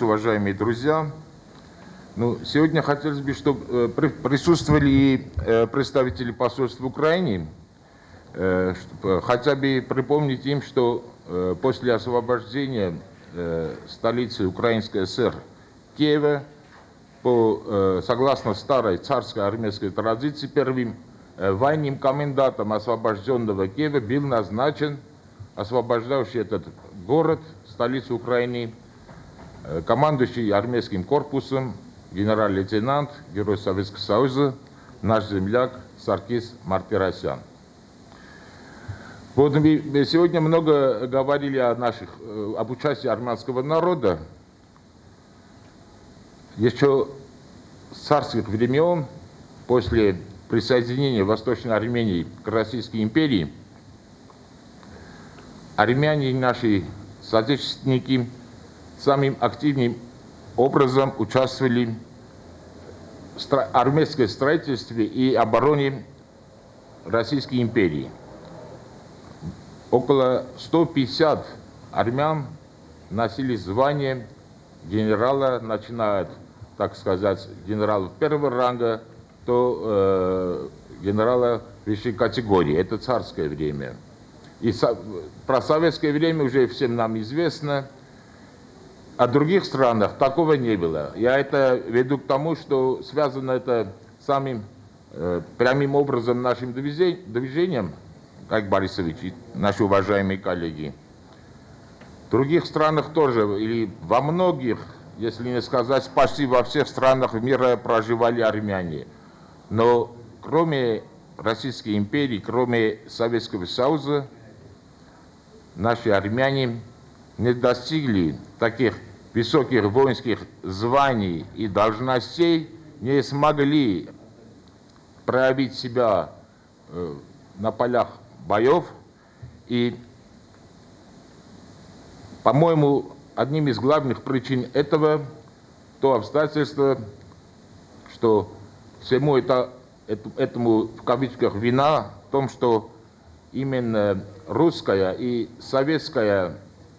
Уважаемые друзья, сегодня хотелось бы, чтобы присутствовали и представители посольства Украины, хотя бы припомнить им, что после освобождения столицы Украинской ССР Киева, согласно старой царской армейской традиции, первым военным комендантом освобожденного Киева был назначен освобождавший этот город, столицу Украины, командующий армейским корпусом, генерал-лейтенант, Герой Советского Союза, наш земляк Саркис Мартиросян. Вот мы сегодня много говорили об участии армянского народа. Еще с царских времен, после присоединения Восточной Армении к Российской империи, армяне, наши соотечественники, самым активным образом участвовали в армейском строительстве и обороне Российской империи. Около 150 армян носили звание генерала, начиная, так сказать, генерала первого ранга до генерала высшей категории. Это царское время. И про советское время уже всем нам известно. О других странах такого не было. Я это веду к тому, что связано это самым прямым образом нашим движением, как Борисович и наши уважаемые коллеги. В других странах тоже, или во многих, если не сказать, почти во всех странах мира проживали армяне. Но кроме Российской империи, кроме Советского Союза, наши армяне не достигли таких высоких воинских званий и должностей, не смогли проявить себя на полях боев. И, по-моему, одним из главных причин этого то обстоятельство, что всему этому в кавычках вина в том, что именно русская и советская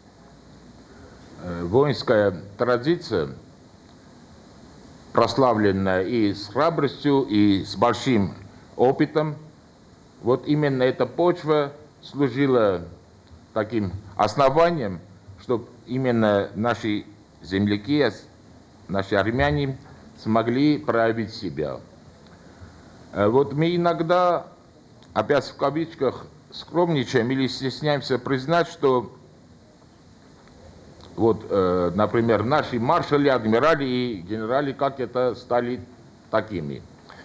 воинская традиция, прославленная и с храбростью, и с большим опытом, вот именно эта почва служила таким основанием, чтобы именно наши земляки, наши армяне смогли проявить себя. Вот мы иногда, опять в кавычках, скромничаем или стесняемся признать, что вот, например, наши маршалы, адмирали и генералы, как это стали такими.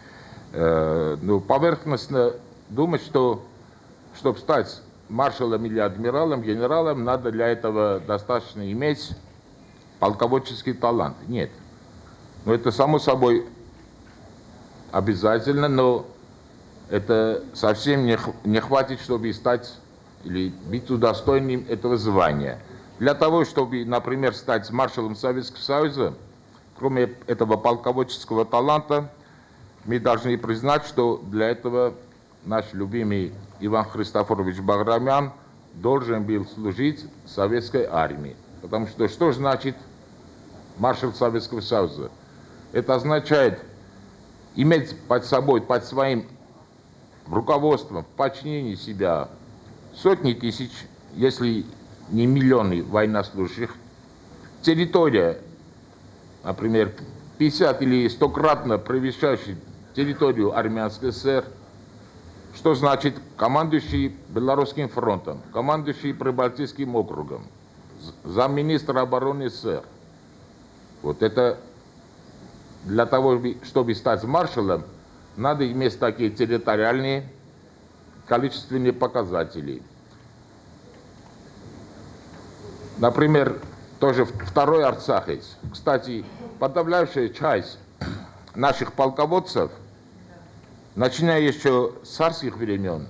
Поверхностно думать, что чтобы стать маршалом или адмиралом, генералом, надо для этого достаточно иметь полководческий талант. Нет. Это само собой обязательно, но это совсем не хватит, чтобы стать или быть удостоенным этого звания. Для того, чтобы, например, стать маршалом Советского Союза, кроме этого полководческого таланта, мы должны признать, что для этого наш любимый Иван Христофорович Баграмян должен был служить в советской армии. Потому что значит маршал Советского Союза? Это означает иметь под собой, под своим руководством, в подчинении себя сотни тысяч, если не миллионы военнослужащих. Территория, например, 50 или 100-кратно превышающая территорию Армянской ССР. Что значит командующий Белорусским фронтом, командующий Прибалтийским округом, замминистра обороны СССР. Вот это для того, чтобы стать маршалом, надо иметь такие территориальные количественные показатели. Например, тоже второй Арцахец. Кстати, подавляющая часть наших полководцев, начиная еще с царских времен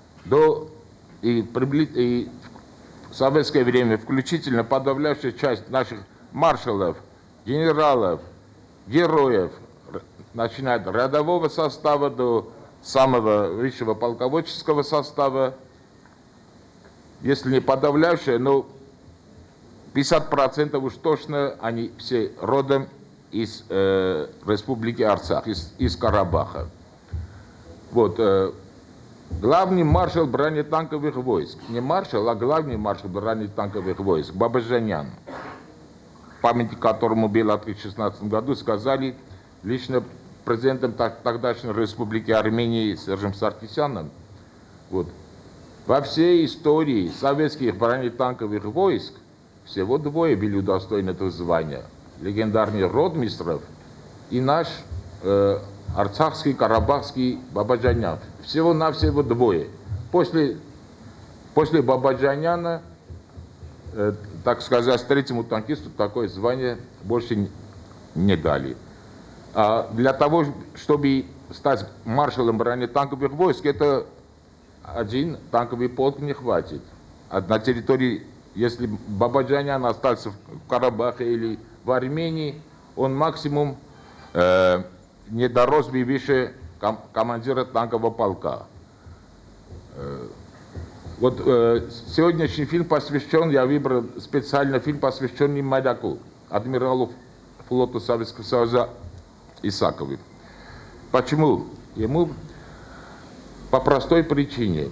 и в советское время, включительно подавляющая часть наших маршалов, генералов, героев, начиная от рядового состава до самого высшего полководческого состава, если не подавляющая, но 50% уж точно они все родом из Республики Арцах, из Карабаха. Вот, главный маршал бронетанковых войск, не маршал, а главный маршал бронетанковых войск, Бабаджанян, памятник которому был открыт в 2016 году, сказали лично президентом тогдашней Республики Армении Сержем Саркисяном. Вот. Во всей истории советских бронетанковых войск всего двое были удостоены этого звания. Легендарный Ротмистров и наш арцахский, карабахский Бабаджанян. Всего-навсего двое. После Бабаджаняна, так сказать, третьему танкисту такое звание больше не дали. А для того, чтобы стать маршалом бронетанковых войск, это один танковый полк не хватит. А на территории, если Бабаджанян остался в Карабахе или в Армении, он максимум не дорос бы выше командира танкового полка. Вот сегодняшний фильм посвящен, я выбрал специально фильм, посвященный моряку, адмиралу флота Советского Союза Исакову. Почему? Ему по простой причине.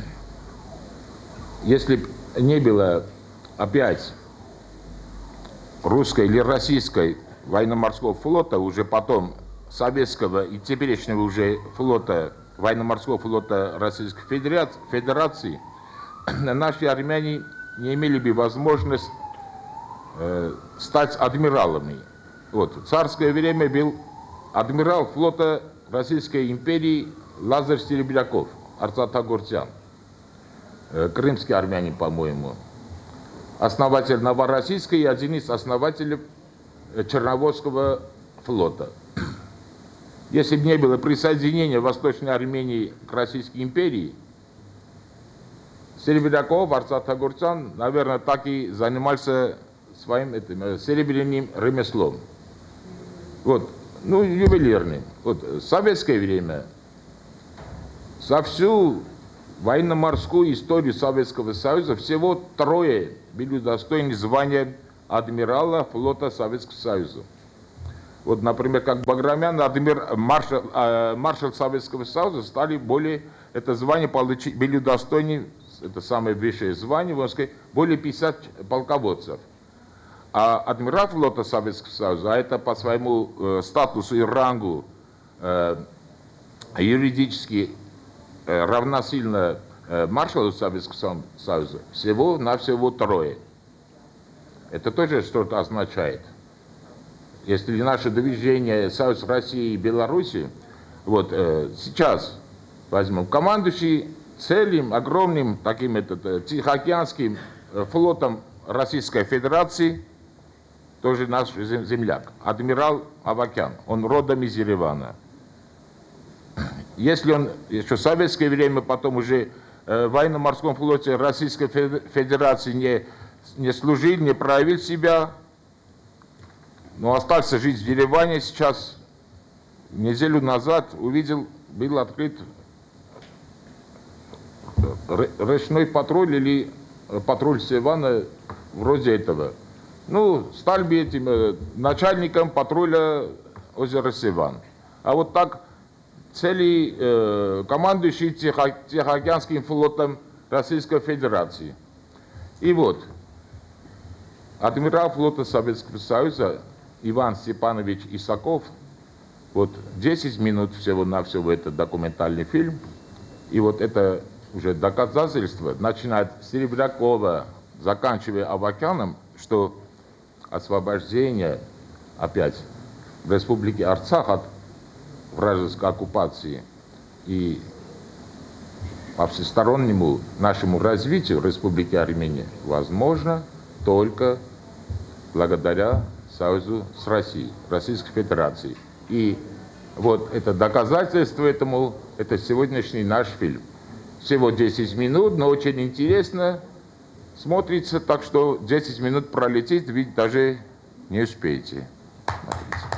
Если бы не было опять русской или российской военно-морского флота, уже потом советского и теперешнего уже флота, военно-морского флота Российской Федерации, наши армяне не имели бы возможность стать адмиралами. Вот. В царское время был адмирал флота Российской империи Лазарь Серебряков, Арцат Агуртян, крымский армянин, по-моему, основатель Новороссийской и один из основателей Черноморского флота. Если бы не было присоединения Восточной Армении к Российской империи, Серебряков, Арцат Агуртян, наверное, так и занимался своим серебряным ремеслом. Вот, ну, ювелирным. Вот, в советское время за всю военно-морскую историю Советского Союза всего трое были удостоены звания адмирала флота Советского Союза. Вот, например, как Баграмян, маршал Советского Союза, стали более, это звание получить, были удостоены, это самое высшее звание, можно сказать, более 50 полководцев. А адмирал флота Советского Союза, а это по своему статусу и рангу юридически равносильно маршалу Советского Союза, всего-навсего трое. Это тоже что-то означает. Если наше движение Союз России и Беларуси, вот сейчас возьмем командующий целым огромным таким Тихоокеанским флотом Российской Федерации, тоже наш земляк, адмирал Авакян, он родом из Еревана. Если он еще в советское время, потом уже в военно-морском флоте Российской Федерации не служил, не проявил себя, но остался жить в Ереване, сейчас неделю назад увидел, был открыт речной патруль или патруль Севана, вроде этого. Ну, стал бы этим начальником патруля озера Севан. А вот так целый командующий Тихоокеанским флотом Российской Федерации. И вот, адмирал флота Советского Союза Иван Степанович Исаков, вот 10 минут всего-навсего это документальный фильм, и вот это уже доказательство, начиная с Серебрякова, заканчивая Авакяном, что освобождение опять в Республике Арцах от вражеской оккупации и по всестороннему нашему развитию Республики Армения возможно только благодаря союзу с Россией, Российской Федерацией. И вот это доказательство этому, это сегодняшний наш фильм. Всего 10 минут, но очень интересно смотрится, так что 10 минут пролетит, ведь даже не успеете. Смотрите.